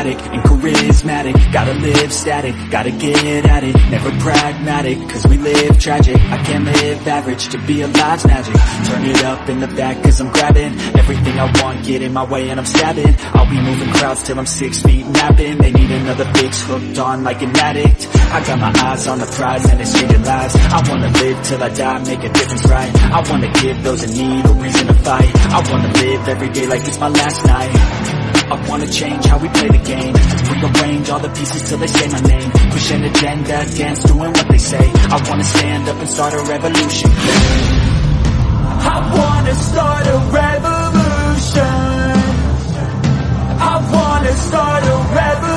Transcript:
enigmatic and charismatic. Gotta live static, gotta get at it. Never pragmatic, cause we live tragic. I can't live average, to be alive's magic. Turn it up in the back cause I'm grabbing everything I want, get in my way and I'm stabbing. I'll be moving crowds till I'm 6 feet napping. They need another fix, hooked on like an addict. I got my eyes on the prize and it's changing lives. I wanna live till I die, make a difference, right? I wanna give those in need a reason to fight. I wanna live every day like it's my last night. I wanna change how we play the game. Rearrange all the pieces till they say my name. Push an agenda against doing what they say. I wanna stand up and start a revolution. I wanna start a revolution. I wanna start a revolution.